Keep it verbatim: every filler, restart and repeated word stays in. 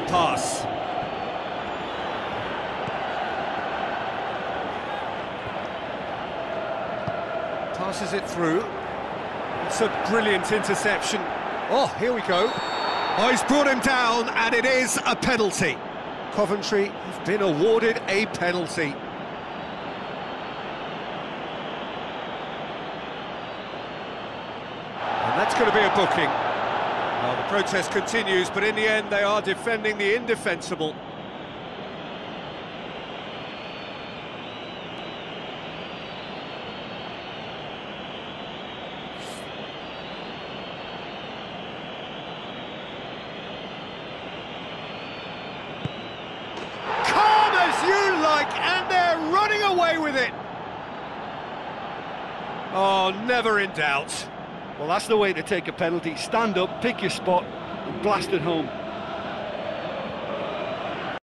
pass. Passes it through. It's a brilliant interception. Oh, here we go. Oh, he's brought him down, and it is a penalty. Coventry have been awarded a penalty. And that's going to be a booking. Well, the protest continues, but in the end they are defending the indefensible. Calm as you like, and they're running away with it. Oh, never in doubt. Well, that's the way to take a penalty. Stand up, pick your spot, and blast it home.